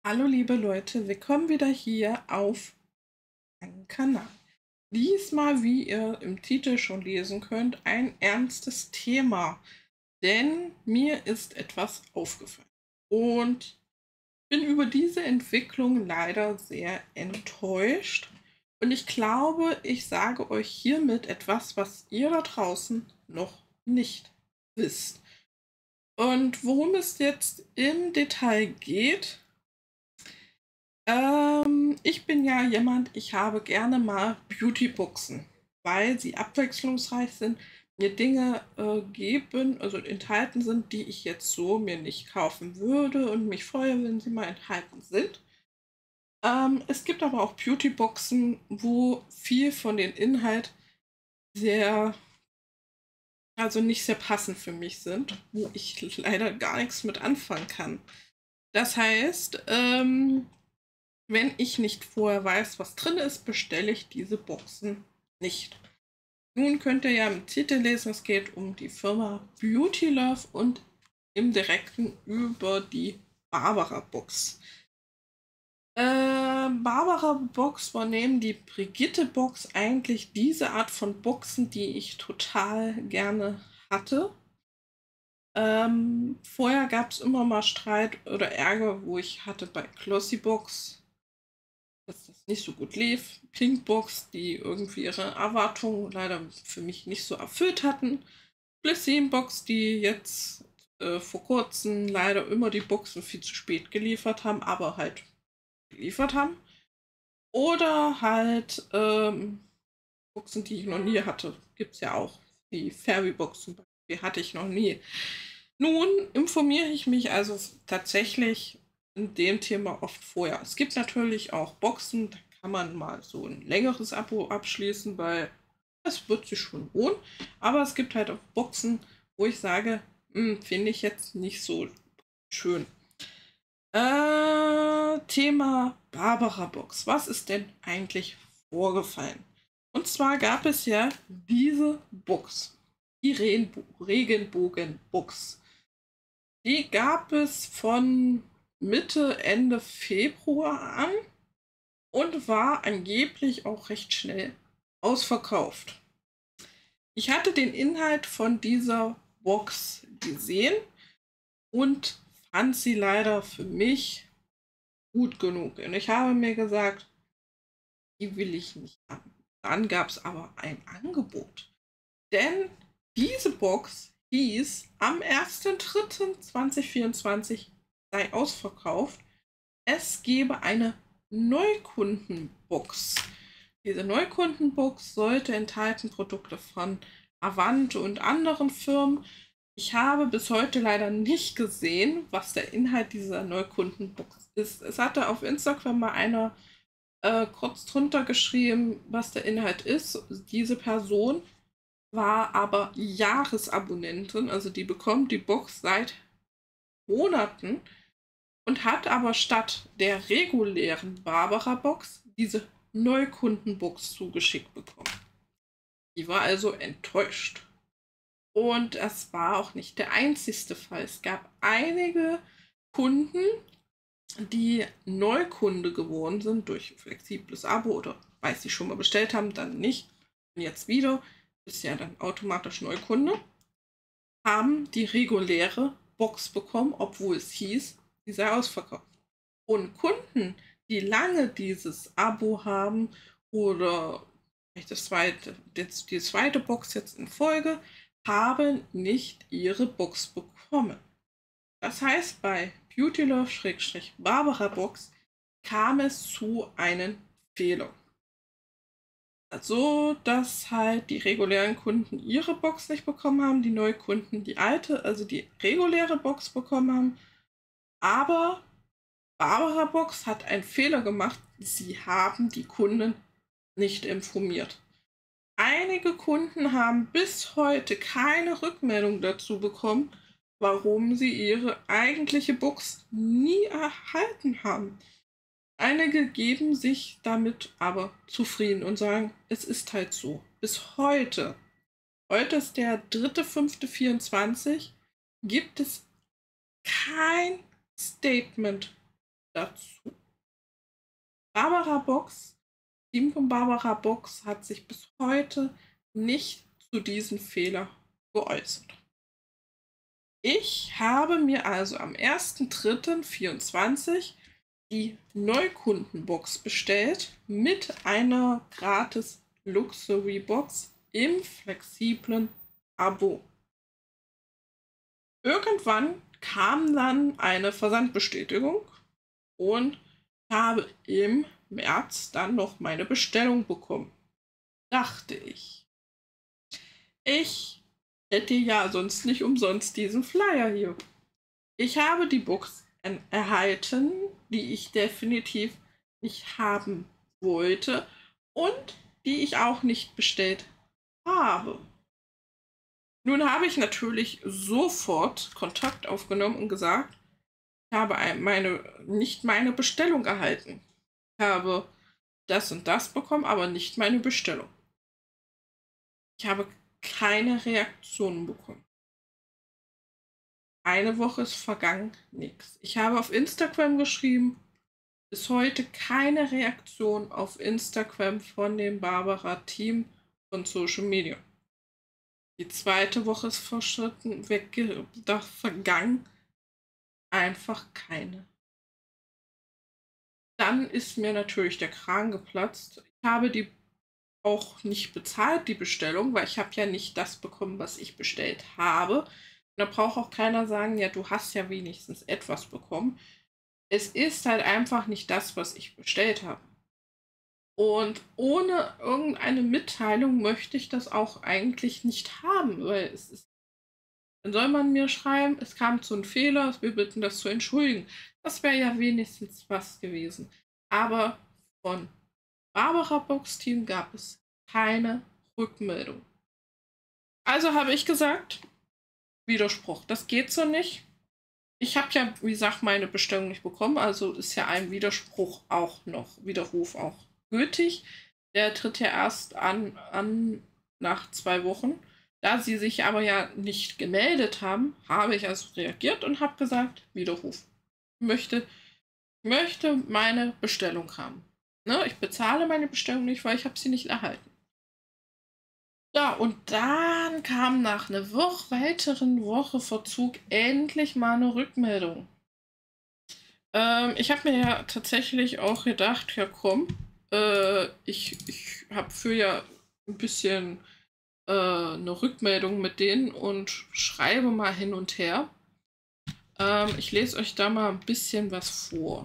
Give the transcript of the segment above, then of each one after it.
Hallo liebe Leute, willkommen wieder hier auf meinem Kanal. Diesmal, wie ihr im Titel schon lesen könnt, ein ernstes Thema, denn mir ist etwas aufgefallen und bin über diese Entwicklung leider sehr enttäuscht und ich glaube, ich sage euch hiermit etwas, was ihr da draußen noch nicht wisst. Und worum es jetzt im Detail geht. Ich bin ja jemand, ich habe gerne mal Beautyboxen, weil sie abwechslungsreich sind, mir Dinge geben, also enthalten sind, die ich jetzt so mir nicht kaufen würde und mich freue, wenn sie mal enthalten sind. Es gibt aber auch Beautyboxen, wo viel von den Inhalt sehr, also nicht sehr passend für mich sind, wo ich leider gar nichts mit anfangen kann. Das heißt, wenn ich nicht vorher weiß, was drin ist, bestelle ich diese Boxen nicht. Nun könnt ihr ja im Titel lesen, es geht um die Firma Beauty Love und im Direkten über die Barbara Box. Barbara Box übernehmen die Brigitte Box eigentlich diese Art von Boxen, die ich total gerne hatte. Vorher gab es immer mal Streit oder Ärger, wo ich hatte bei Glossy Box, dass das nicht so gut lief. Pinkbox, die irgendwie ihre Erwartungen leider für mich nicht so erfüllt hatten. Box, die jetzt vor kurzem leider immer die Boxen viel zu spät geliefert haben, aber halt geliefert haben. Oder halt Boxen, die ich noch nie hatte. Gibt es ja auch. Die Fairy-Box zum Beispiel hatte ich noch nie. Nun informiere ich mich also tatsächlich in dem Thema oft vorher. Es gibt natürlich auch Boxen, da kann man mal so ein längeres Abo abschließen, weil es wird sich schon lohnen. Aber es gibt halt auch Boxen, wo ich sage, finde ich jetzt nicht so schön. Thema Barbara Box. Was ist denn eigentlich vorgefallen? Und zwar gab es ja diese Box, die Regenbogen-Box. Die gab es von Mitte, Ende Februar an und war angeblich auch recht schnell ausverkauft. Ich hatte den Inhalt von dieser Box gesehen und fand sie leider für mich gut genug. Und ich habe mir gesagt, die will ich nicht haben. Dann gab es aber ein Angebot. Denn diese Box hieß am 1.3.2024 sei ausverkauft. Es gebe eine Neukundenbox. Diese Neukundenbox sollte enthalten Produkte von Avant und anderen Firmen. Ich habe bis heute leider nicht gesehen, was der Inhalt dieser Neukundenbox ist. Es hatte auf Instagram mal einer kurz drunter geschrieben, was der Inhalt ist. Diese Person war aber Jahresabonnentin, also die bekommt die Box seit Monaten und hat aber statt der regulären Barbara-Box diese Neukundenbox zugeschickt bekommen. Die war also enttäuscht. Und es war auch nicht der einzigste Fall. Es gab einige Kunden, die Neukunde geworden sind durch flexibles Abo oder weil sie schon mal bestellt haben, dann nicht. Und jetzt wieder, ist ja dann automatisch Neukunde, haben die reguläre Box bekommen, obwohl es hieß, sie sei ausverkauft. Und Kunden, die lange dieses Abo haben oder die zweite Box jetzt in Folge, haben nicht ihre Box bekommen. Das heißt, bei Beautylove-Barbara Box kam es zu einem Fehler. So, dass halt die regulären Kunden ihre Box nicht bekommen haben, die Neukunden die alte, also die reguläre Box bekommen haben. Aber Barbara Box hat einen Fehler gemacht. Sie haben die Kunden nicht informiert. Einige Kunden haben bis heute keine Rückmeldung dazu bekommen, warum sie ihre eigentliche Box nie erhalten haben. Einige geben sich damit aber zufrieden und sagen, es ist halt so. Bis heute, heute ist der 3.5.24, gibt es kein Statement dazu. Barbara Box, Team von Barbara Box hat sich bis heute nicht zu diesem Fehler geäußert. Ich habe mir also am 1.3.24 die Neukundenbox bestellt mit einer gratis Luxury Box im flexiblen Abo. Irgendwann kam dann eine Versandbestätigung und habe im März dann noch meine Bestellung bekommen. Dachte ich. Ich hätte ja sonst nicht umsonst diesen Flyer hier. Ich habe die Box erhalten, die ich definitiv nicht haben wollte und die ich auch nicht bestellt habe. Nun habe ich natürlich sofort Kontakt aufgenommen und gesagt, ich habe nicht meine Bestellung erhalten. Ich habe das und das bekommen, aber nicht meine Bestellung. Ich habe keine Reaktionen bekommen. Eine Woche ist vergangen, nichts. Ich habe auf Instagram geschrieben, bis heute keine Reaktion auf Instagram von dem Barbara-Team von Social Media. Die zweite Woche ist verschritten, vergangen, einfach keine. Dann ist mir natürlich der Kragen geplatzt. Ich habe die auch nicht bezahlt, die Bestellung, weil ich habe ja nicht das bekommen, was ich bestellt habe. Und da braucht auch keiner sagen, ja, du hast ja wenigstens etwas bekommen. Es ist halt einfach nicht das, was ich bestellt habe. Und ohne irgendeine Mitteilung möchte ich das auch eigentlich nicht haben, weil es ist. Dann soll man mir schreiben, es kam zu einem Fehler, wir bitten das zu entschuldigen. Das wäre ja wenigstens was gewesen. Aber von Barbara Box Team gab es keine Rückmeldung. Also habe ich gesagt, Widerspruch, das geht so nicht. Ich habe ja, wie gesagt, meine Bestellung nicht bekommen, also ist ja ein Widerspruch auch noch, Widerruf auch gültig. Der tritt ja erst an nach 2 Wochen. Da sie sich aber ja nicht gemeldet haben, habe ich also reagiert und habe gesagt, Widerruf. Ich möchte meine Bestellung haben. Ne, ich bezahle meine Bestellung nicht, weil ich habe sie nicht erhalten. Ja, und dann kam nach einer weiteren Woche Verzug endlich mal eine Rückmeldung. Ich habe mir ja tatsächlich auch gedacht, ja komm, ich habe für ja ein bisschen eine Rückmeldung mit denen und schreibe mal hin und her. Ich lese euch da mal ein bisschen was vor.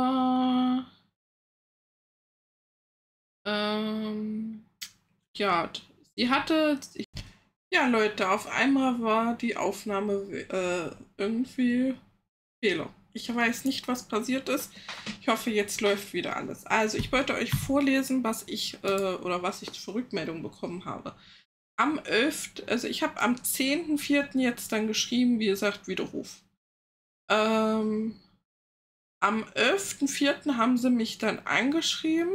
Ja, sie hatte. Ja, Leute, auf einmal war die Aufnahme irgendwie Fehler. Ich weiß nicht, was passiert ist. Ich hoffe, jetzt läuft wieder alles. Also, ich wollte euch vorlesen, was ich für Rückmeldungen bekommen habe. Am 11., also ich habe am 10.04. jetzt dann geschrieben, wie gesagt, Widerruf. Am 11.04. haben sie mich dann angeschrieben,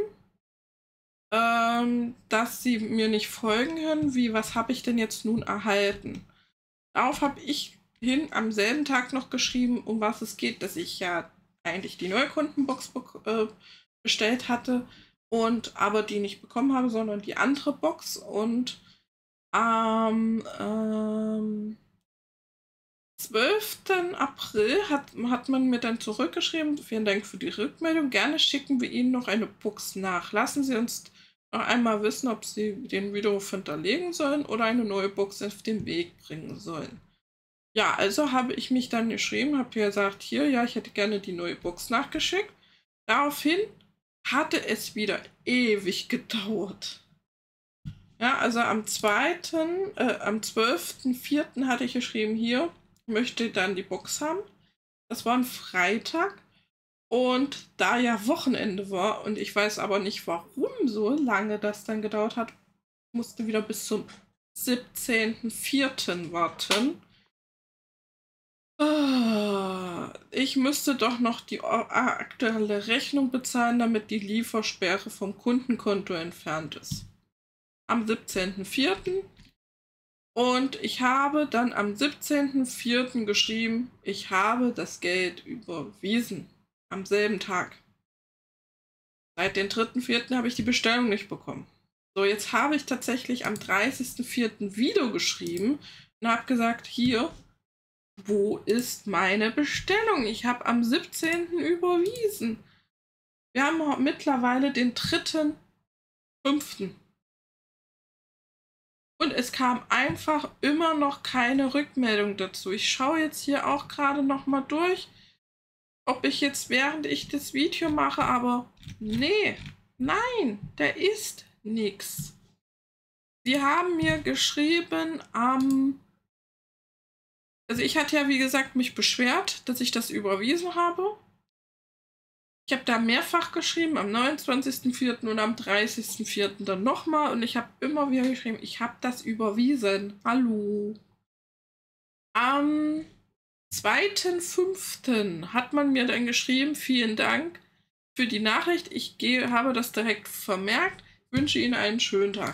dass sie mir nicht folgen können, was habe ich denn jetzt nun erhalten? Darauf habe ich am selben Tag noch geschrieben, um was es geht, dass ich ja eigentlich die Neukundenbox bestellt hatte und aber die nicht bekommen habe, sondern die andere Box. Und am 12. April hat man mir dann zurückgeschrieben, vielen Dank für die Rückmeldung, gerne schicken wir Ihnen noch eine Box nach. Lassen Sie uns noch einmal wissen, ob Sie den Widerruf hinterlegen sollen oder eine neue Box auf den Weg bringen sollen. Ja, also habe ich mich dann geschrieben, habe gesagt, hier, ja, ich hätte gerne die neue Box nachgeschickt. Daraufhin hatte es wieder ewig gedauert. Ja, also am 12.04. hatte ich geschrieben, hier, möchte dann die Box haben. Das war ein Freitag und da ja Wochenende war und ich weiß aber nicht, warum so lange das dann gedauert hat, musste wieder bis zum 17.04. warten. Ich müsste doch noch die aktuelle Rechnung bezahlen, damit die Liefersperre vom Kundenkonto entfernt ist. Am 17.04. Und ich habe dann am 17.04. geschrieben, ich habe das Geld überwiesen. am selben Tag. Seit dem 3.4. habe ich die Bestellung nicht bekommen. So, jetzt habe ich tatsächlich am 30.4. Video geschrieben und habe gesagt, hier, wo ist meine Bestellung? Ich habe am 17. überwiesen. Wir haben mittlerweile den 3.5. Und es kam einfach immer noch keine Rückmeldung dazu. Ich schaue jetzt hier auch gerade noch mal durch, ob ich jetzt während ich das Video mache, aber nee, nein, da ist nichts. Sie haben mir geschrieben also ich hatte ja wie gesagt mich beschwert, dass ich das überwiesen habe. Ich habe da mehrfach geschrieben, am 29.04. und am 30.04. dann nochmal und ich habe immer wieder geschrieben, ich habe das überwiesen. Hallo. Am 2.05. hat man mir dann geschrieben, vielen Dank für die Nachricht. Ich habe das direkt vermerkt. Ich wünsche Ihnen einen schönen Tag.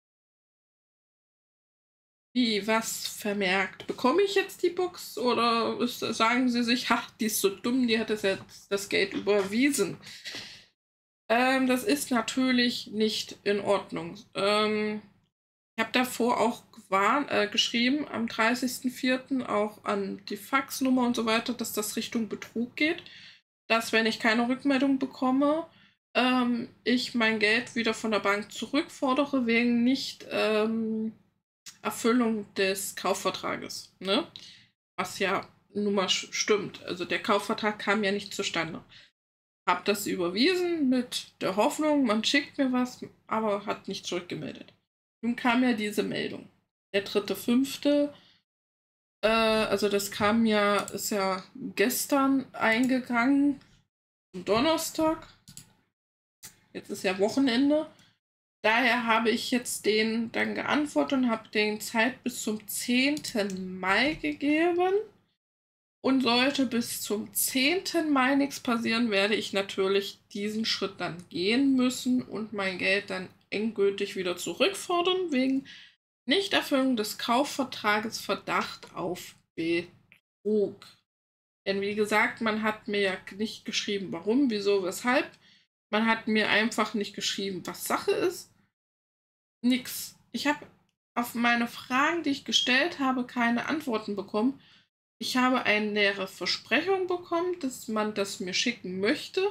Wie, was vermerkt? Bekomme ich jetzt die Box oder sagen Sie sich, ha, die ist so dumm, die hat das Geld überwiesen? Das ist natürlich nicht in Ordnung. Ich habe davor auch geschrieben, am 30.04. auch an die Faxnummer und so weiter, dass das Richtung Betrug geht. Dass, wenn ich keine Rückmeldung bekomme, ich mein Geld wieder von der Bank zurückfordere wegen nicht Erfüllung des Kaufvertrages. Ne? Was ja nun mal stimmt. Also der Kaufvertrag kam ja nicht zustande. Hab das überwiesen mit der Hoffnung, man schickt mir was, aber hat nicht zurückgemeldet. Nun kam ja diese Meldung. Der 3.5., also das kam ja, ist ja gestern eingegangen, am Donnerstag. Jetzt ist ja Wochenende. Daher habe ich jetzt denen dann geantwortet und habe denen Zeit bis zum 10. Mai gegeben. Und sollte bis zum 10. Mai nichts passieren, werde ich natürlich diesen Schritt dann gehen müssen und mein Geld dann endgültig wieder zurückfordern, wegen Nichterfüllung des Kaufvertrages, Verdacht auf Betrug. Denn wie gesagt, man hat mir ja nicht geschrieben, warum, wieso, weshalb. Man hat mir einfach nicht geschrieben, was Sache ist. Nix. Ich habe auf meine Fragen, die ich gestellt habe, keine Antworten bekommen. Ich habe eine leere Versprechung bekommen, dass man das mir schicken möchte.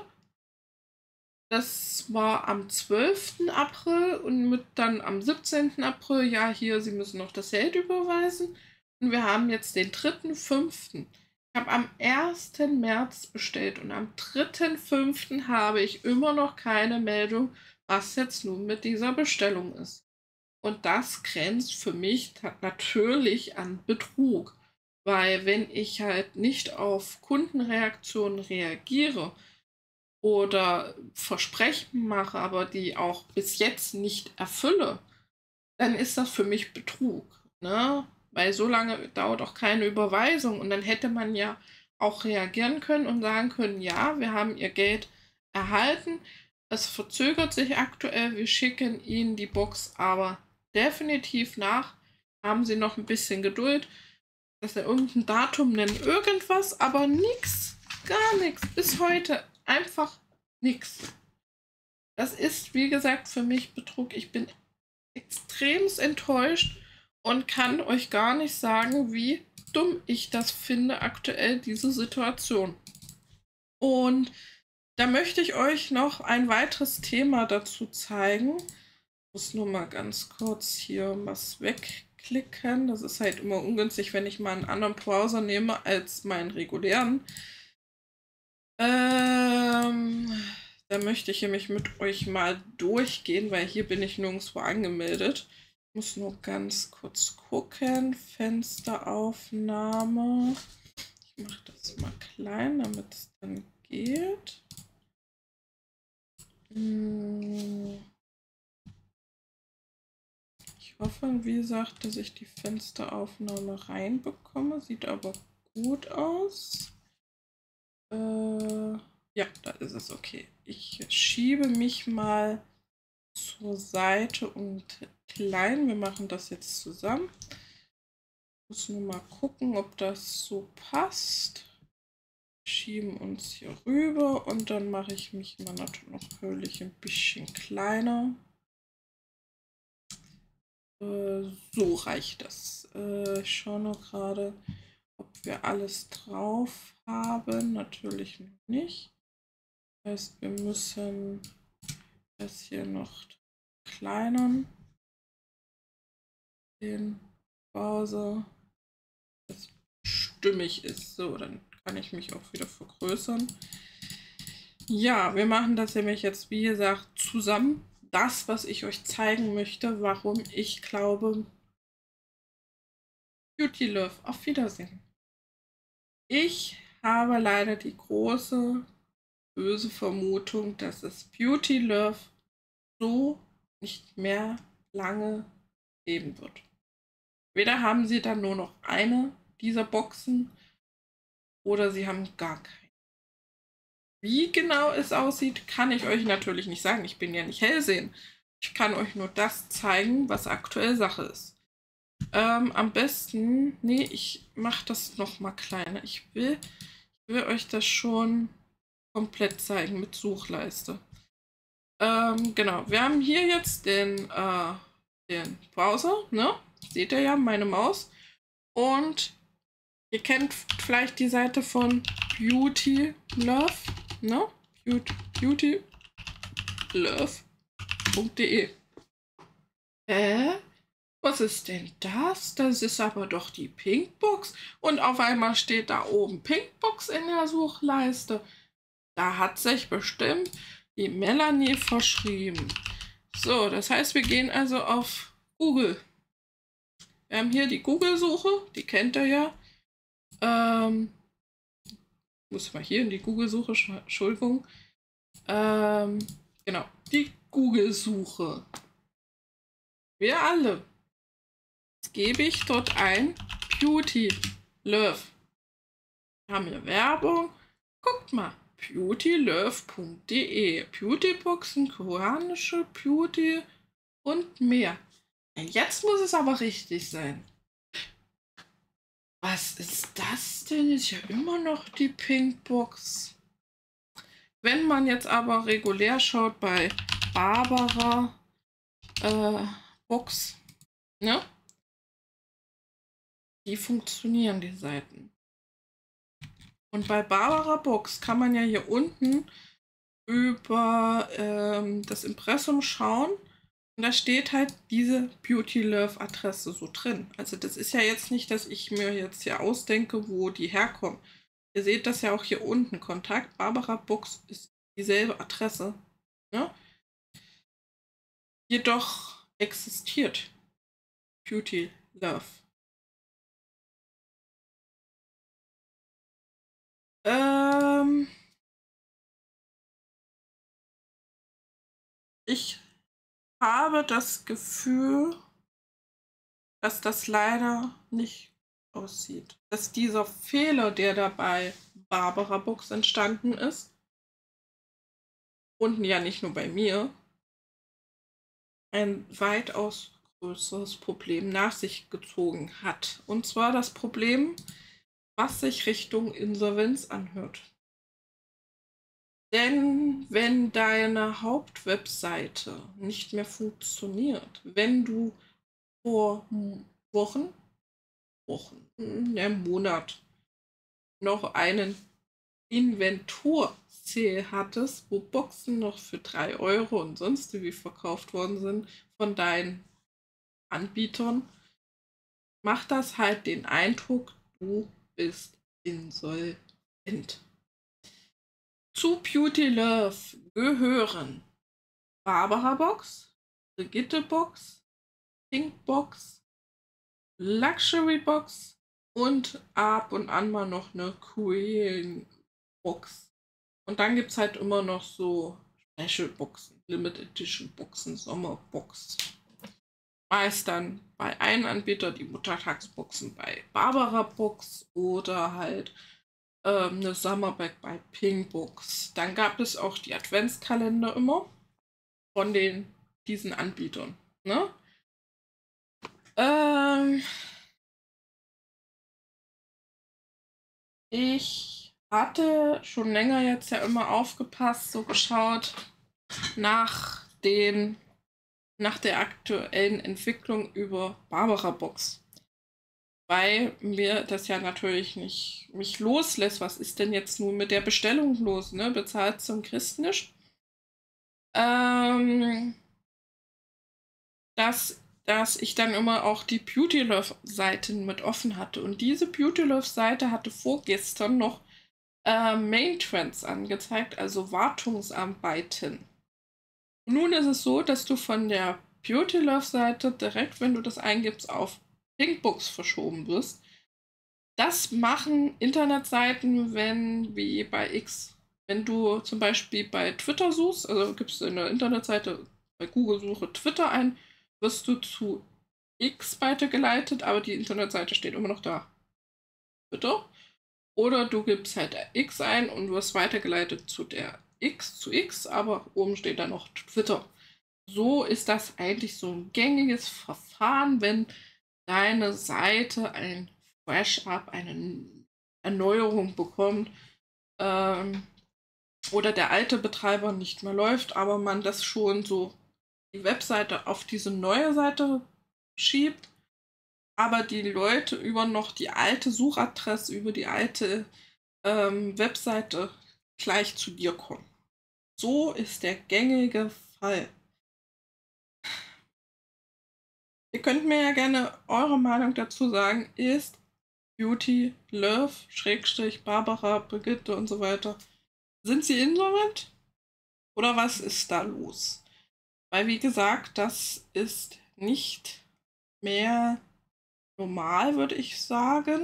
Das war am 12. April und dann am 17. April, ja, hier, Sie müssen noch das Geld überweisen. Und wir haben jetzt den 3.5. Ich habe am 1. März bestellt und am 3.5. habe ich immer noch keine Meldung, was jetzt nun mit dieser Bestellung ist. Und das grenzt für mich natürlich an Betrug. Weil wenn ich halt nicht auf Kundenreaktionen reagiere oder Versprechen mache, aber die auch bis jetzt nicht erfülle, dann ist das für mich Betrug. Ne? Weil so lange dauert auch keine Überweisung und dann hätte man ja auch reagieren können und sagen können, ja, wir haben Ihr Geld erhalten, es verzögert sich aktuell, wir schicken Ihnen die Box aber definitiv nach, haben Sie noch ein bisschen Geduld, dass er irgendein Datum nennt, irgendwas, aber nix, gar nichts, bis heute einfach nix. Das ist, wie gesagt, für mich Betrug. Ich bin extremst enttäuscht und kann euch gar nicht sagen, wie dumm ich das finde, aktuell diese Situation. Und da möchte ich euch noch ein weiteres Thema dazu zeigen. Ich muss nur mal ganz kurz hier was wegklicken. Das ist halt immer ungünstig, wenn ich mal einen anderen Browser nehme als meinen regulären. Da möchte ich nämlich mit euch mal durchgehen, weil hier bin ich nirgendwo angemeldet. Ich muss nur ganz kurz gucken. Fensteraufnahme. Ich mache das mal klein, damit es dann geht. Ich hoffe, wie gesagt, dass ich die Fensteraufnahme reinbekomme. Sieht aber gut aus. Ja, da ist es okay. Ich schiebe mich mal zur Seite und klein. Wir machen das jetzt zusammen. Ich muss nur mal gucken, ob das so passt. schieben uns hier rüber und dann mache ich mich mal natürlich ein bisschen kleiner. So reicht das. Ich schaue noch gerade, ob wir alles drauf haben. Natürlich noch nicht. Das heißt, wir müssen das hier noch kleinern. Den Browser, das stimmig ist. So, dann kann ich mich auch wieder vergrößern. Ja, wir machen das nämlich jetzt, wie gesagt, zusammen. Das, was ich euch zeigen möchte, warum ich glaube, Beauty Love, auf Wiedersehen. Ich habe leider die große, böse Vermutung, dass es Beauty Love so nicht mehr lange geben wird. Weder haben sie dann nur noch eine dieser Boxen oder sie haben gar keine. Wie genau es aussieht, kann ich euch natürlich nicht sagen. Ich bin ja nicht Hellsehen. Ich kann euch nur das zeigen, was aktuell Sache ist. Am besten, nee, ich mache das noch mal kleiner. Ich will euch das schon komplett zeigen mit Suchleiste. Genau, wir haben hier jetzt den Browser, ne? Seht ihr ja, meine Maus. Und ihr kennt vielleicht die Seite von Beauty Love, ne? beautylove.de. Was ist denn das? Das ist aber doch die Pinkbox. Und auf einmal steht da oben Pinkbox in der Suchleiste. Da hat sich bestimmt die Melanie verschrieben. So, das heißt, wir gehen also auf Google. Wir haben hier die Google-Suche, die kennt ihr ja. Muss mal hier in die Google-Suche, Entschuldigung. Genau, die Google-Suche. Wir alle. Jetzt gebe ich dort ein Beauty Love. Wir haben hier Werbung. Guckt mal. beautylove.de. Beautyboxen, koreanische Beauty und mehr. Jetzt muss es aber richtig sein. Was ist das denn? Ist ja immer noch die Pinkbox. Wenn man jetzt aber regulär schaut bei Barbara Box, ne? Die funktionieren, die Seiten. Und bei Barbara Box kann man ja hier unten über das Impressum schauen. Und da steht halt diese Beauty Love Adresse so drin. Also das ist ja jetzt nicht, dass ich mir jetzt hier ausdenke, wo die herkommen. Ihr seht das ja auch hier unten. Kontakt Barbara Box ist dieselbe Adresse. Ne? Jedoch existiert Beauty Love. Ich habe das Gefühl, dass das leider nicht aussieht. Dass dieser Fehler, der dabei Barbara Box entstanden ist, und ja nicht nur bei mir, ein weitaus größeres Problem nach sich gezogen hat. Und zwar das Problem, was sich Richtung Insolvenz anhört. Denn wenn deine Hauptwebseite nicht mehr funktioniert, wenn du vor Wochen, Monat noch einen Inventur-Sale hattest, wo Boxen noch für 3 Euro und sonst wie verkauft worden sind von deinen Anbietern, macht das halt den Eindruck, du bist insolvent. Zu Beauty Love gehören Barbara Box, Brigitte Box, Pink Box, Luxury Box und ab und an mal noch eine Queen Box. Und dann gibt es halt immer noch so Special Boxen, Limited Edition Boxen, Sommerbox. Meist dann bei einem Anbieter die Muttertagsboxen bei Barbara Box oder halt eine Summerback bei Pinkbox. Dann gab es auch die Adventskalender immer von diesen Anbietern. Ne? Ich hatte schon länger jetzt ja immer aufgepasst, so geschaut nach der aktuellen Entwicklung über Barbara Box. Weil mir das ja natürlich nicht mich loslässt. Was ist denn jetzt nun mit der Bestellung los, ne? Bezahlt zum Christnisch. Ähm, dass ich dann immer auch die Beauty Love Seiten mit offen hatte. Und diese Beauty Love Seite hatte vorgestern noch Main Trends angezeigt, also Wartungsarbeiten. Nun ist es so, dass du von der Beauty Love Seite direkt, wenn du das eingibst, auf Pinkbooks verschoben wirst. Das machen Internetseiten, wenn wie bei X. Wenn du zum Beispiel bei Twitter suchst, also gibst du in der Internetseite bei Google-Suche Twitter ein, wirst du zu X weitergeleitet, aber die Internetseite steht immer noch da. Twitter. Oder du gibst halt X ein und wirst weitergeleitet zu der X, aber oben steht dann noch Twitter. So ist das eigentlich so ein gängiges Verfahren, wenn deine Seite ein Fresh-Up, eine Erneuerung bekommt oder der alte Betreiber nicht mehr läuft, aber man das schon so die Webseite auf diese neue Seite schiebt, aber die Leute über noch die alte Suchadresse, über die alte Webseite gleich zu dir kommen. So ist der gängige Fall. Ihr könnt mir ja gerne eure Meinung dazu sagen. Ist Beauty, Love, Schrägstrich, Barbara, Brigitte und so weiter, sind sie insolvent? Oder was ist da los? Weil, wie gesagt, das ist nicht mehr normal, würde ich sagen.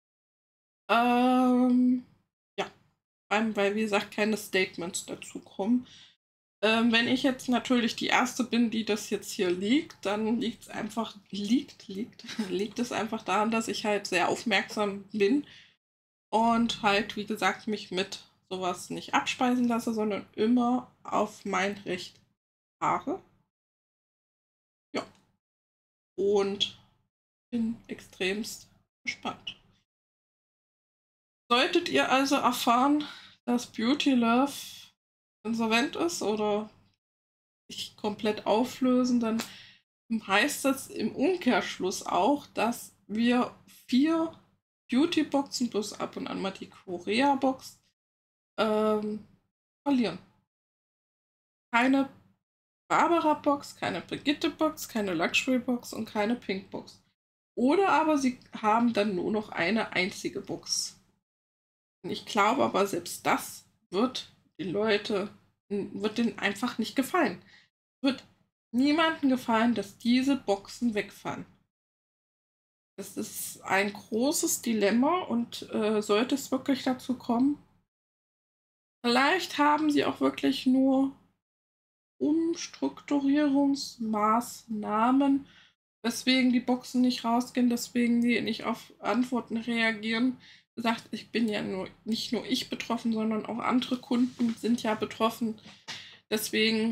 Ja, weil, wie gesagt, keine Statements dazu kommen. Wenn ich jetzt natürlich die Erste bin, die das jetzt hier liegt, dann liegt es einfach, liegt es einfach daran, dass ich halt sehr aufmerksam bin und halt, wie gesagt, mich mit sowas nicht abspeisen lasse, sondern immer auf mein Recht fahre. Ja, und bin extremst gespannt. Solltet ihr also erfahren, dass Beauty Love insolvent ist oder sich komplett auflösen, dann heißt das im Umkehrschluss auch, dass wir 4 Beauty-Boxen plus ab und an mal die Korea-Box verlieren. Keine Barbara-Box, keine Brigitte-Box, keine Luxury-Box und keine Pink-Box. Oder aber sie haben dann nur noch eine einzige Box. Und ich glaube aber, selbst das wird wird denen einfach nicht gefallen. Wird niemandem gefallen, dass diese Boxen wegfallen. Das ist ein großes Dilemma und sollte es wirklich dazu kommen, vielleicht haben sie auch wirklich nur Umstrukturierungsmaßnahmen, weswegen die Boxen nicht rausgehen, deswegen die nicht auf Antworten reagieren. Sagt, ich bin ja nicht nur ich betroffen, sondern auch andere Kunden sind ja betroffen. Deswegen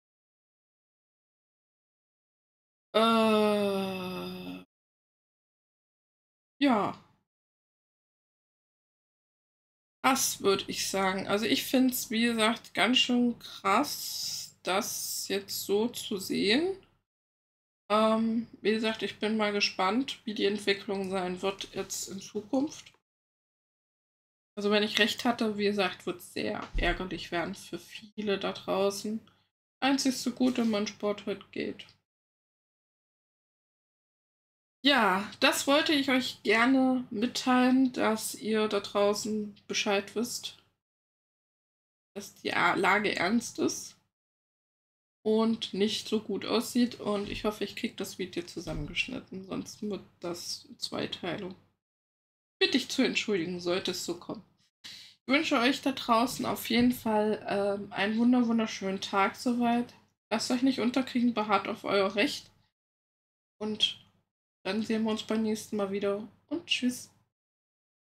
ja, das würde ich sagen. Also ich finde es, wie gesagt, ganz schön krass, das jetzt so zu sehen. Wie gesagt, ich bin mal gespannt, wie die Entwicklung sein wird jetzt in Zukunft. Also wenn ich recht hatte, wie gesagt, wird es sehr ärgerlich werden für viele da draußen. Einzigste Gute, mein Sport heute geht. Ja, das wollte ich euch gerne mitteilen, dass ihr da draußen Bescheid wisst, dass die Lage ernst ist und nicht so gut aussieht. Und ich hoffe, ich kriege das Video zusammengeschnitten, sonst wird das Zweiteilung. Bitte dich zu entschuldigen, sollte es so kommen. Ich wünsche euch da draußen auf jeden Fall einen wunderschönen Tag soweit. Lasst euch nicht unterkriegen, beharrt auf euer Recht. Und dann sehen wir uns beim nächsten Mal wieder. Und tschüss.